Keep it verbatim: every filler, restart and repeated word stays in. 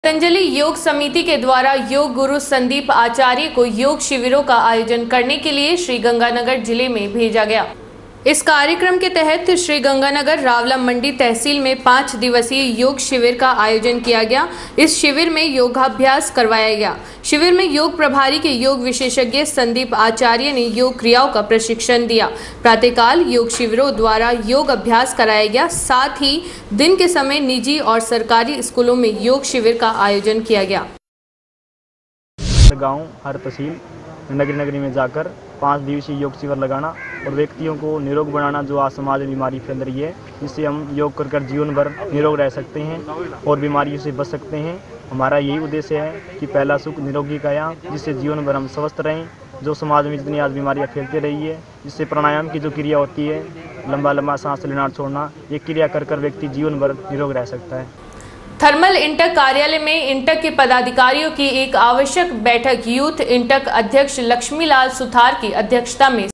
पतंजलि योग समिति के द्वारा योग गुरु संदीप आचार्य को योग शिविरों का आयोजन करने के लिए श्रीगंगानगर जिले में भेजा गया। इस कार्यक्रम के तहत श्रीगंगानगर रावला मंडी तहसील में पाँच दिवसीय योग शिविर का आयोजन किया गया। इस शिविर में योगाभ्यास करवाया गया। शिविर में योग प्रभारी के योग विशेषज्ञ संदीप आचार्य ने योग क्रियाओं का प्रशिक्षण दिया। प्रातःकाल योग शिविरों द्वारा योग अभ्यास कराया गया। साथ ही दिन के समय निजी और सरकारी स्कूलों में योग शिविर का आयोजन किया गया। गाँव हर तहसील नगरी नगरी में जाकर पाँच दिवसीय योग शिविर लगाना और व्यक्तियों को निरोग बनाना, जो आज समाज में बीमारी फैल रही है, जिससे हम योग कर कर जीवन भर निरोग रह सकते हैं और बीमारियों से बच सकते हैं। हमारा यही उद्देश्य है कि पहला सुख निरोगी काया, जिससे जीवन भर हम स्वस्थ रहें। जो समाज में जितनी आज बीमारियाँ फैलती रही है, जिससे प्राणायाम की जो क्रिया होती है, लंबा लंबा सांस लेना छोड़ना, ये क्रिया कर कर व्यक्ति जीवन भर निरोग रह सकता है। थर्मल इंटक कार्यालय में इंटक के पदाधिकारियों की एक आवश्यक बैठक यूथ इंटक अध्यक्ष लक्ष्मीलाल सुथार की अध्यक्षता में